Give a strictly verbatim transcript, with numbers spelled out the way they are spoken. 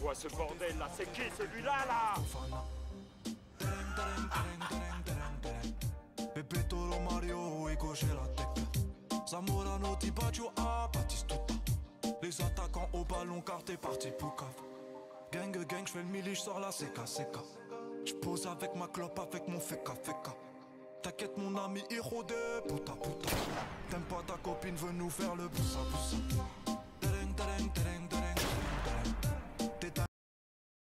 quoi ce bordel là? C'est qui celui-là là? Bebettolo Mario et gauche la tech. Zamorano ti bacio a Batistuta. Les attaquants au ballon car t'es parti pour cave. Gang gang j'fais le mili, j'sors la seka seka. J'pose avec ma clope avec mon feka feka. T'inquiète mon ami héros de puta puta. T'aimes pas ta copine, veut nous faire le boussa boussa.